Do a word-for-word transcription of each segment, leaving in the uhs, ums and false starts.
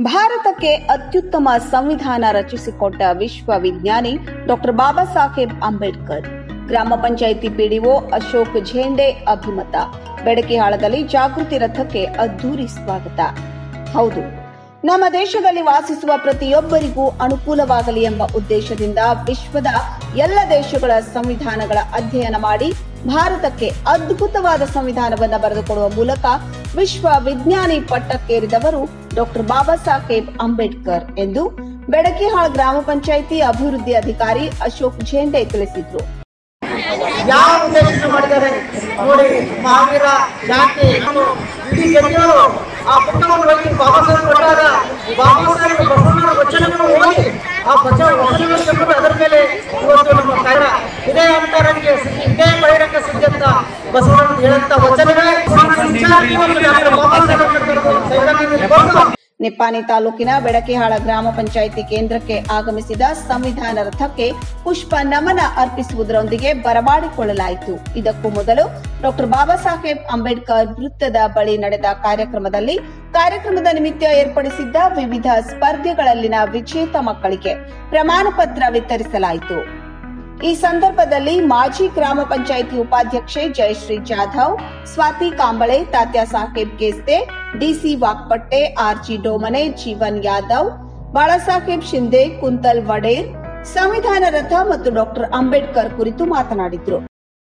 ಭಾರತಕ್ಕೆ ಅತ್ಯುತ್ತಮ ಸಂವಿಧಾನ ರಚಿಸಿಕೊಟ್ಟ ವಿಶ್ವವಿಜ್ಞಾನಿ ಡಾಕ್ಟರ್ ಬಾಬಾ ಸಾಹೇಬ್ ಅಂಬೇಡ್ಕರ್. ಗ್ರಾಮ ಪಂಚಾಯಿತಿ ಪಿಡಿಒ ಅಶೋಕ್ ಝೇಂಡೆ ಅಭಿಮತ. ಬೆಡಕಿಹಾಳದಲ್ಲಿ ಜಾಗೃತಿ ರಥಕ್ಕೆ ಅದ್ದೂರಿ ಸ್ವಾಗತ. ಹೌದು, ನಮ್ಮ ದೇಶದಲ್ಲಿ ವಾಸಿಸುವ ಪ್ರತಿಯೊಬ್ಬರಿಗೂ ಅನುಕೂಲವಾಗಲಿ ಎಂಬ ಉದ್ದೇಶದಿಂದ ವಿಶ್ವದ ಎಲ್ಲ ದೇಶಗಳ ಸಂವಿಧಾನಗಳ ಅಧ್ಯಯನ ಮಾಡಿ ಭಾರತಕ್ಕೆ ಅದ್ಭುತವಾದ ಸಂವಿಧಾನವನ್ನು ಬರೆದುಕೊಡುವ ಮೂಲಕ ವಿಶ್ವ ವಿಜ್ಞಾನಿ ಪಟ್ಟಕ್ಕೇರಿದವರು ಡಾಕ್ಟರ್ ಬಾಬಾ ಸಾಹೇಬ್ ಅಂಬೇಡ್ಕರ್ ಎಂದು ಬೆಡಕಿಹಾಳ ಗ್ರಾಮ ಪಂಚಾಯಿತಿ ಅಭಿವೃದ್ಧಿ ಅಧಿಕಾರಿ ಅಶೋಕ್ ಝೇಂಡೆ ತಿಳಿಸಿದರು. ಯಾವ ಉದ್ದೇಶ ಮಾಡಿದ್ದಾರೆ ನೋಡಿ, ಮಹಾವೀರ ಶಾಂತಿ ಇಡೀ ಜಗತ್ತು ಆ ಪುಸ್ತಕವನ್ನು ಹೋಗಿ ಬಾಬಾ ಸಾಹೇಬ್ ಕೊಟ್ಟಾಗ ಬಾಬಾ ಸಾಹೇಬ್ ಬಸವಣ್ಣನ ವಚನಗಳನ್ನು ಓದಿ ಆ ವಚನ ವಚನಗಳನ್ನು ಅದರ ಮೇಲೆ ಇವತ್ತು ನಮ್ಮ ಕಾರ್ಯ ಇದೇ ಅಂತರಕ್ಕೆ ಇದೇ ಬಹಿರಂಗ ಸಿದ್ಧಂತ ಬಸವಣ್ಣ ಹೇಳಂತ ವಚನಗಳೇ ಬಾಬಾ ಸಾಹೇಬ್. ನಿಪ್ಪಾಣಿ ತಾಲೂಕಿನ ಬೆಡಕಿಹಾಳ ಗ್ರಾಮ ಪಂಚಾಯಿತಿ ಕೇಂದ್ರಕ್ಕೆ ಆಗಮಿಸಿದ ಸಂವಿಧಾನ ರಥಕ್ಕೆ ಪುಷ್ಪ ನಮನ ಅರ್ಪಿಸುವುದರೊಂದಿಗೆ ಬರಮಾಡಿಕೊಳ್ಳಲಾಯಿತು. ಇದಕ್ಕೂ ಮೊದಲು ಡಾಕ್ಟರ್ ಬಾಬಾ ಸಾಹೇಬ್ ಅಂಬೇಡ್ಕರ್ ವೃತ್ತದ ಬಳಿ ನಡೆದ ಕಾರ್ಯಕ್ರಮದಲ್ಲಿ ಕಾರ್ಯಕ್ರಮದ ನಿಮಿತ್ತ ಏರ್ಪಡಿಸಿದ್ದ ವಿವಿಧ ಸ್ಪರ್ಧೆಗಳಲ್ಲಿನ ವಿಜೇತ ಮಕ್ಕಳಿಗೆ ಪ್ರಮಾಣ ಪತ್ರ ವಿತರಿಸಲಾಯಿತು. ಈ ಸಂದರ್ಭದಲ್ಲಿ ಮಾಜಿ ಗ್ರಾಮ ಪಂಚಾಯಿತಿ ಉಪಾಧ್ಯಕ್ಷೆ ಜಯಶ್ರೀ ಜಾಧವ್, ಸ್ವಾತಿ ಕಾಂಬಳೆ, ತಾತ್ಯಾ ಸಾಹೇಬ್ ಕೇಸ್ತೆ, ಡಿಸಿ ವಾಕ್ಪಟ್ಟೆ, ಆರ್ಜಿ ಡೋಮನೆ, ಜೀವನ್ ಯಾದವ್, ಬಾಳಾಸಾಹೇಬ್ ಶಿಂದೆ, ಕುಂತಲ್ ವಡೇರ್ ಸಂವಿಧಾನ ರಥ ಮತ್ತು ಡಾಕ್ಟರ್ ಅಂಬೇಡ್ಕರ್ ಕುರಿತು ಮಾತನಾಡಿದರು.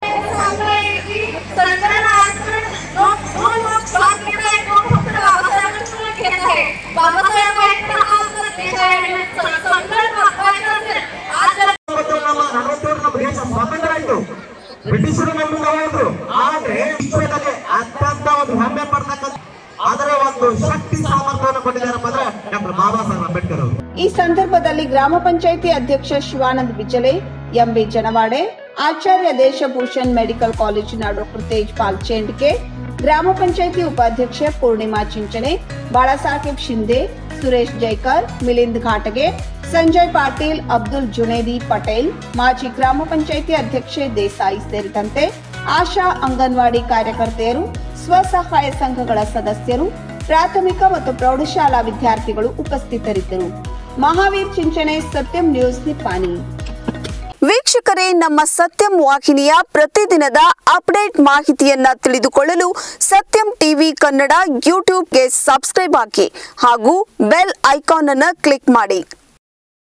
ಬ್ರಿಟಿಷರು ನಮ್ಮವರು ಆದ್ರೆ ವಿಶ್ವದಲ್ಲಿ ಅತ್ಯಂತ ಒಂದು ಹೆಮ್ಮೆ ಪಡ್ತಕ್ಕಂಥ ಅದರ ಒಂದು ಶಕ್ತಿ ಸಾಮರ್ಥ್ಯವನ್ನು ಕೊಟ್ಟಿದ್ದಾರಪ್ಪ ಅಂದ್ರೆ ಡಾಕ್ಟರ್ ಬಾಬಾ ಸಾಹೇಬ್ ಅಂಬೇಡ್ಕರ್ ಅವರು. ಈ ಸಂದರ್ಭದಲ್ಲಿ ಗ್ರಾಮ ಪಂಚಾಯಿತಿ ಅಧ್ಯಕ್ಷ ಶಿವಾನಂದ್ ಬಿಜಲೆ, ಎಂಬಿ ಜನವಾಡೆ, ಆಚಾರ್ಯ ದೇಶಭೂಷಣ್ ಮೆಡಿಕಲ್ ಕಾಲೇಜಿನ ಡಾಕ್ಟರ್ ತೇಜ್ಪಾಲ್ ಚೇಂಡ್ಕೆ, ಗ್ರಾಮ ಪಂಚಾಯಿತಿ ಉಪಾಧ್ಯಕ್ಷೆ ಪೂರ್ಣಿಮಾ ಚಿಂಚನೆ, ಬಾಳಾಸಾಹೇಬ್ ಶಿಂದೆ, ಸುರೇಶ್ ಜೈಕರ್, ಮಿಲಿಂದ್ ಘಾಟಗೆ, ಸಂಜಯ್ ಪಾಟೀಲ್, ಅಬ್ದುಲ್ ಜುನೇದಿ ಪಟೇಲ್, ಮಾಜಿ ಗ್ರಾಮ ಪಂಚಾಯಿತಿ ಅಧ್ಯಕ್ಷೆ ದೇಸಾಯಿ ಸೇರಿದಂತೆ ಆಶಾ ಅಂಗನವಾಡಿ ಕಾರ್ಯಕರ್ತೆಯರು, ಸ್ವಸಹಾಯ ಸಂಘಗಳ ಸದಸ್ಯರು, ಪ್ರಾಥಮಿಕ ಮತ್ತು ಪ್ರೌಢಶಾಲಾ ವಿದ್ಯಾರ್ಥಿಗಳು ಉಪಸ್ಥಿತರಿದ್ದರು. ಮಹಾವೀರ್ ಚಿಂಚನೆ, ಸತ್ಯಂ ನ್ಯೂಸ್, ನಿಪ್ಪಾಣಿ. ವೀಕ್ಷಕರೇ, ನಮ್ಮ ಸತ್ಯಂ ವಾಹಿನಿಯ ಪ್ರತಿದಿನದ ಅಪ್ಡೇಟ್ ಮಾಹಿತಿಯನ್ನ ತಿಳಿದುಕೊಳ್ಳಲು ಸತ್ಯಂ ಟಿವಿ ಕನ್ನಡ ಯೂಟ್ಯೂಬ್ಗೆ ಸಬ್ಸ್ಕ್ರೈಬ್ ಆಗಿ ಹಾಗೂ ಬೆಲ್ ಐಕಾನ್ ಅನ್ನು ಕ್ಲಿಕ್ ಮಾಡಿ.